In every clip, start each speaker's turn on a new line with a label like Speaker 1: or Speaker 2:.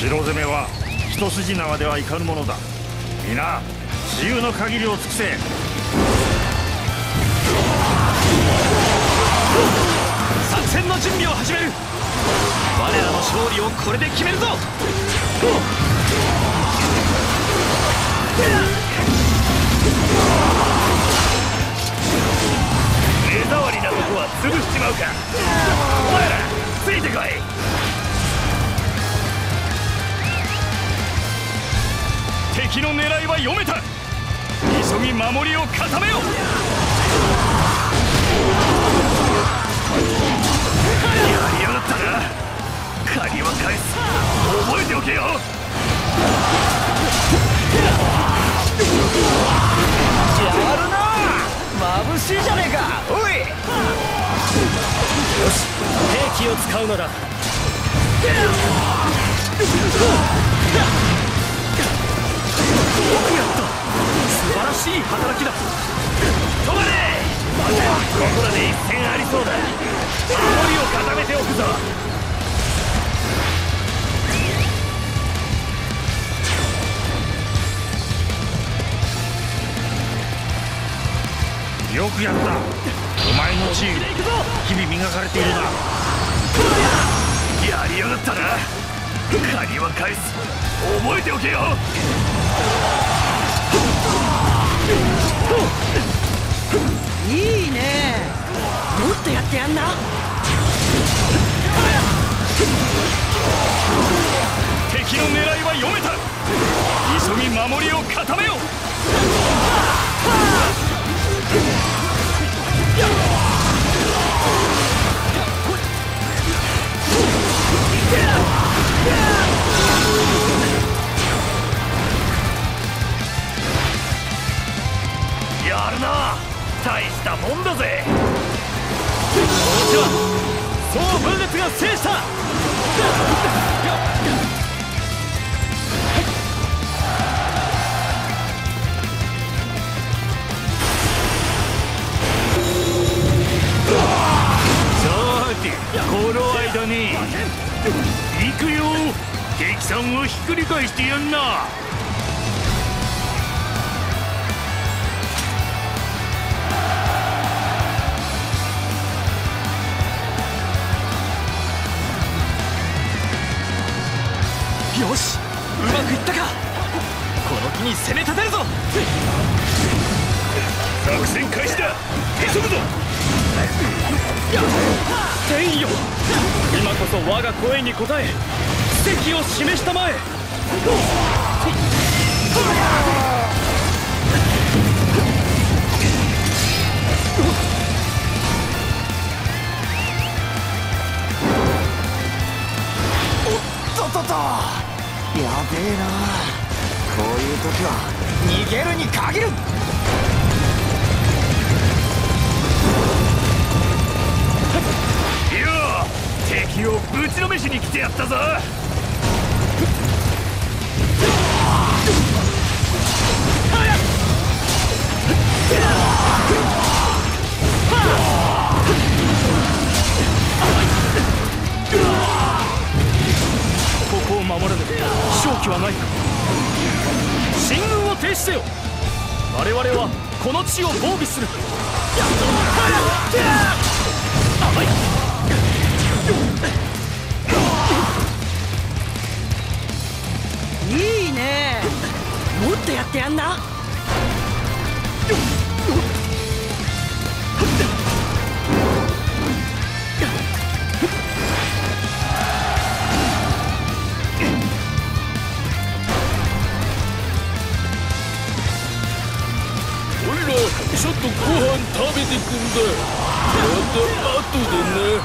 Speaker 1: 城攻めは一筋縄ではいかぬものだ。皆自由の限りを尽くせ。
Speaker 2: 作戦の準備を始める。我らの勝利をこれで決めるぞ。
Speaker 3: 目障りなとこは潰しちまうか。お前らついてこい。
Speaker 2: 敵の狙いは読めた。急ぎ守りを固めよ。
Speaker 3: やりやがったな。借りは返す。覚えておけよ。
Speaker 4: やるな。眩しいじゃねえか。おい。よし、兵器を使うのだ。よくやった。素晴らしい働きだ。
Speaker 3: 止まれ。ここらで一戦ありそうだ。守りを固めておくぞ。
Speaker 1: よくやった。お前の地位日々磨かれているな。
Speaker 3: やりやがったな。借りは返す。覚えておけよ。
Speaker 4: いいね。もっとやってやんな。
Speaker 2: 敵の狙いは読めた。急ぎ守りを固めよ。
Speaker 3: やるな。大したもんだぜ。
Speaker 2: こっちは総分裂が制した。
Speaker 3: さてこの間に行くよ。敵さんをひっくり返してやんな。
Speaker 2: よし、うまくいったか。この機に攻め立てるぞ。
Speaker 3: 作戦開始だ。急ぐぞ。
Speaker 2: 天よ、今こそ我が声に応え奇跡を示したまえ。
Speaker 4: おっとっとっと。やべえな。こういう時は逃げるに限る。
Speaker 3: よう、敵をぶちのめしに来てやったぞ。
Speaker 2: ここを守らぬ勝機はないか。進軍を停止せよ。我々はこの地を防備する。
Speaker 4: いいね。もっとやってやんな。
Speaker 2: ちょっとご飯食べてくんだ。また後でね。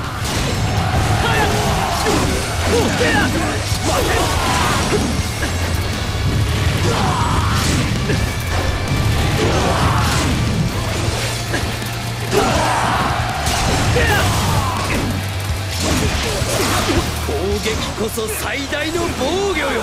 Speaker 2: 攻撃こそ最大の防御よ。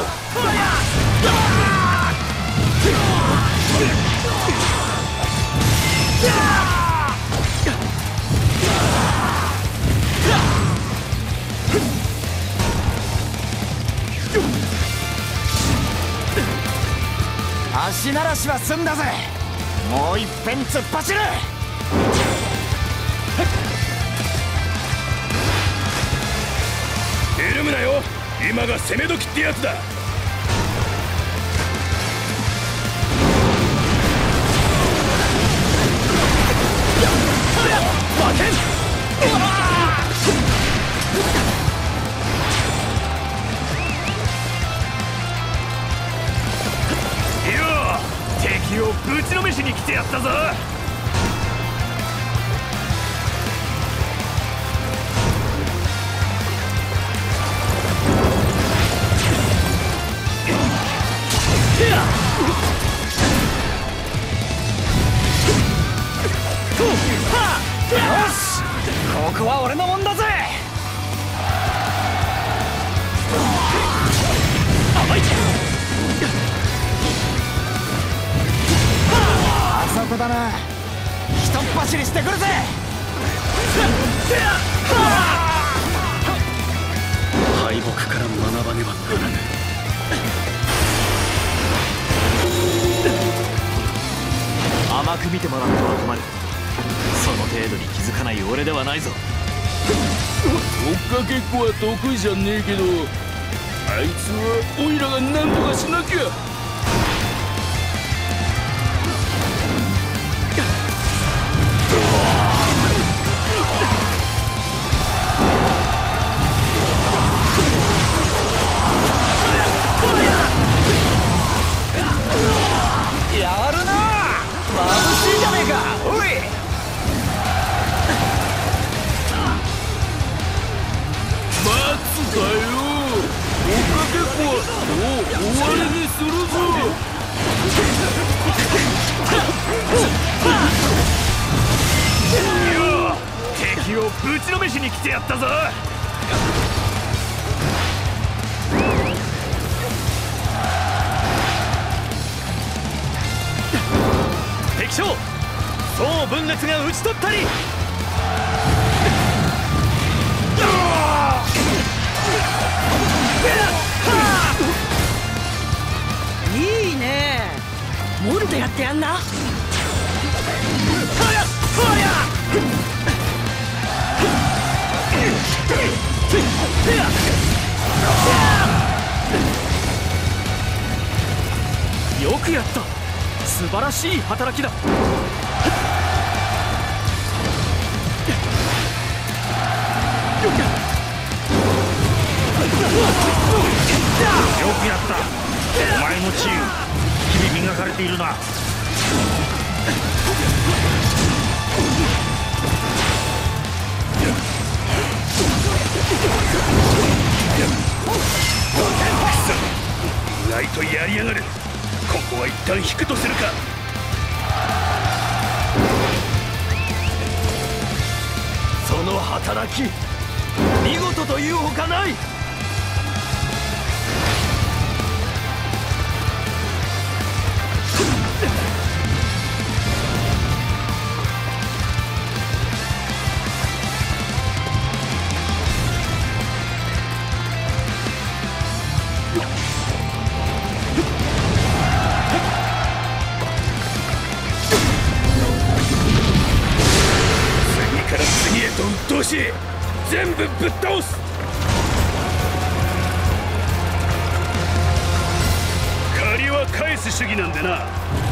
Speaker 4: 足ならしは済んだぜ。もういっぺん突っ走る。
Speaker 3: ひるむなよ。今が攻め時ってやつだ。
Speaker 2: 負けん。
Speaker 3: 敵をぶちのめしに来てやったぞ。
Speaker 4: よし、ここは俺のもんだぜ。あそこだな。ひとっ走りしてくるぜ。
Speaker 2: 敗北から学ばねばならぬ。甘く見てもらっては困る。その程度に気づかない俺ではないぞ。
Speaker 3: 追っかけっこは得意じゃねえけど、あいつはオイラが何とかしなきゃ。
Speaker 4: やるな。眩しいじゃねえか。おい、
Speaker 3: 待つだよ。追っかけっこはもう終わりにするぞ。よう、敵をぶちのめしに来てやったぞ。
Speaker 2: 敵将総分裂が討ち取ったり。
Speaker 5: いいね。もっとやってやんな。
Speaker 2: よくやった。素晴らしい働きだ。
Speaker 1: よくやった。お前の治癒、日々磨かれているな。
Speaker 3: 意外とやりやがる。ここは一旦引くとするか。
Speaker 2: その働き見事というほかない。
Speaker 3: 次へと鬱陶しい。全部ぶっ倒す。借りは返す主義なんでな。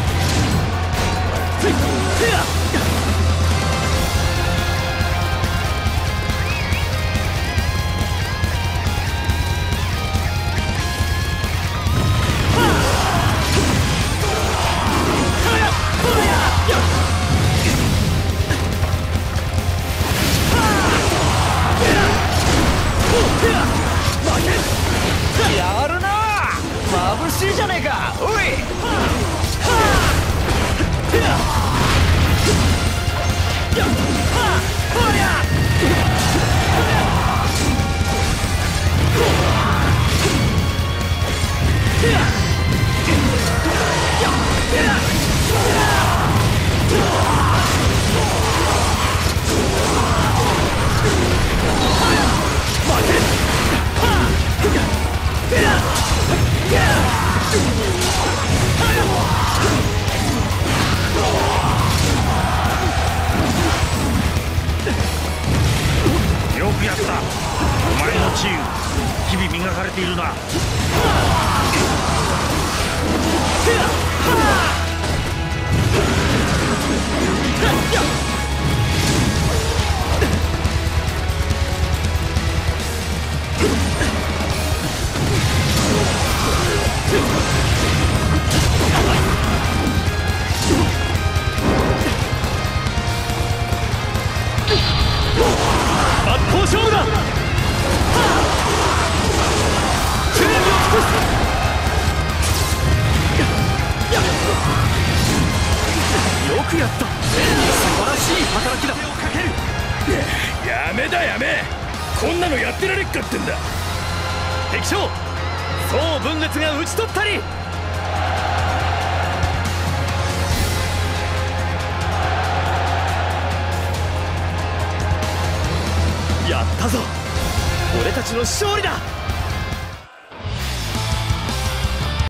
Speaker 4: やるな。眩しいじゃねえか。おい。
Speaker 1: び合った。お前の治癒日々磨かれているな。
Speaker 2: 真っ向勝負だ。テレビを尽くす。よくやった。素晴らしい働きだ。
Speaker 3: やめだやめ。こんなのやってられっかってんだ。
Speaker 2: 敵将総分裂が討ち取ったり。やったぞ。俺たちの勝利だ。